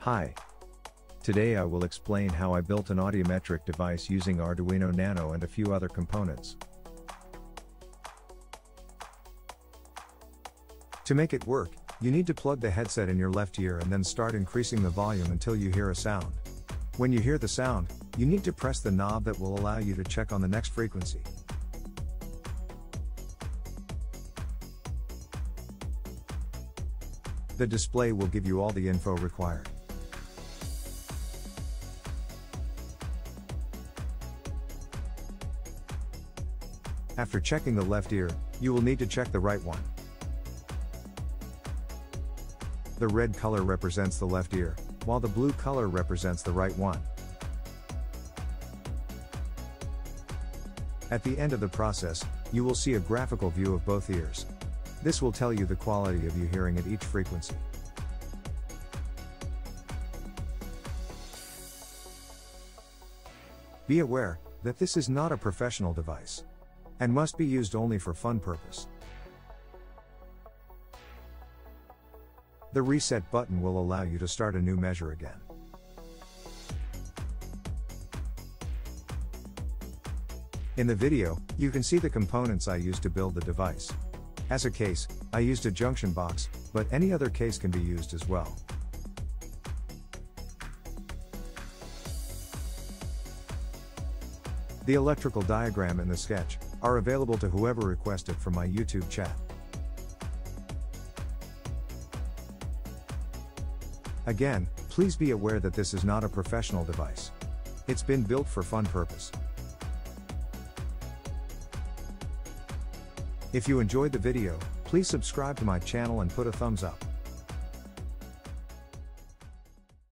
Hi. Today I will explain how I built an audiometric device using Arduino Nano and a few other components. To make it work, you need to plug the headset in your left ear and then start increasing the volume until you hear a sound. When you hear the sound, you need to press the knob that will allow you to check on the next frequency. The display will give you all the info required. After checking the left ear, you will need to check the right one. The red color represents the left ear, while the blue color represents the right one. At the end of the process, you will see a graphical view of both ears. This will tell you the quality of you hearing at each frequency. Be aware that this is not a professional device and must be used only for fun purpose. The reset button will allow you to start a new measure again. In the video, you can see the components I used to build the device. As a case, I used a junction box, but any other case can be used as well. The electrical diagram and the sketch are available to whoever requested from my YouTube chat. Again, please be aware that this is not a professional device. It's been built for fun purpose. If you enjoyed the video, please subscribe to my channel and put a thumbs up.